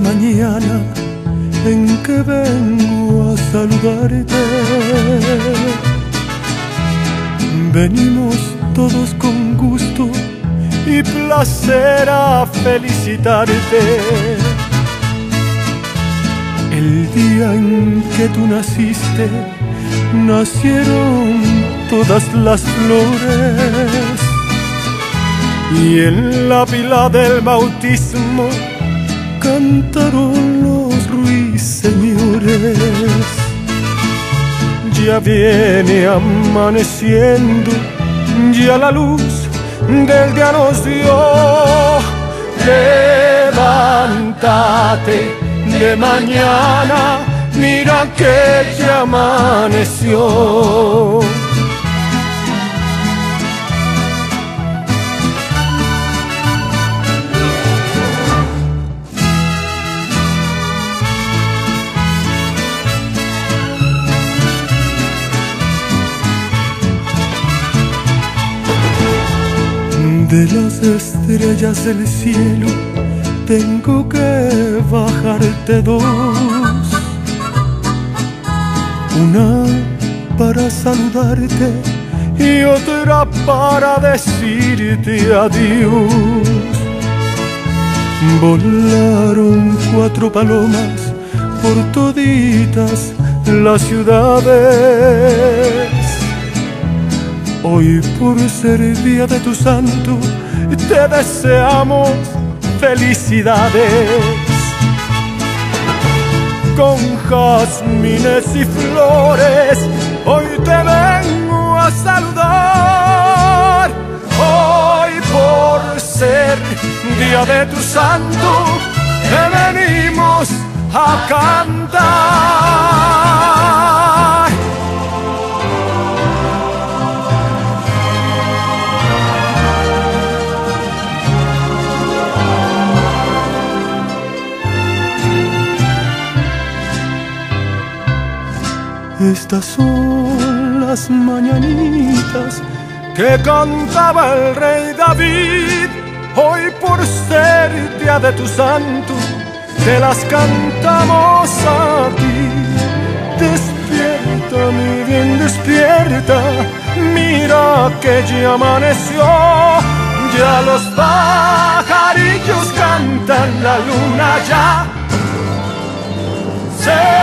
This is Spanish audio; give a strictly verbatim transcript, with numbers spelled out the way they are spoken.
mañana en que vengo a saludarte. Venimos todos con gusto y placer a felicitarte. El día en que tú naciste, nacieron todas las flores, y en la pila del bautismo cantaron los ruiseñores. Ya viene amaneciendo, ya la luz del día nos dio. Levántate de mañana, mira que ya amaneció. De las estrellas del cielo tengo que bajarte dos, una para saludarte y otra para decirte adiós. Volaron cuatro palomas por toditas las ciudades. Hoy, por ser día de tu santo, te deseamos felicidades. Con jazmines y flores, hoy te vengo a saludar. Hoy, por ser día de tu santo, te venimos a cantar. Estas son las mañanitas que cantaba el rey David. Hoy, por ser día de tu santo, te las cantamos a ti. Despierta, mi bien, despierta, mira que ya amaneció. Ya los pajarillos cantan, la luna ya se